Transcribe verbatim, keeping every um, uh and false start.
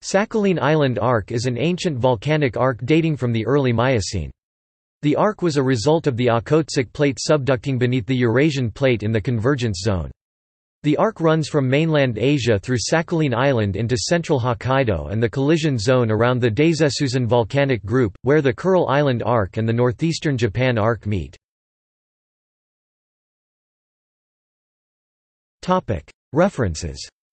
Sakhalin Island Arc is an ancient volcanic arc dating from the early Miocene. The arc was a result of the Okhotsk Plate subducting beneath the Eurasian Plate in the convergence zone. The arc runs from mainland Asia through Sakhalin Island into central Hokkaido and the collision zone around the Daisesuzan volcanic group, where the Kuril Island Arc and the northeastern Japan Arc meet. References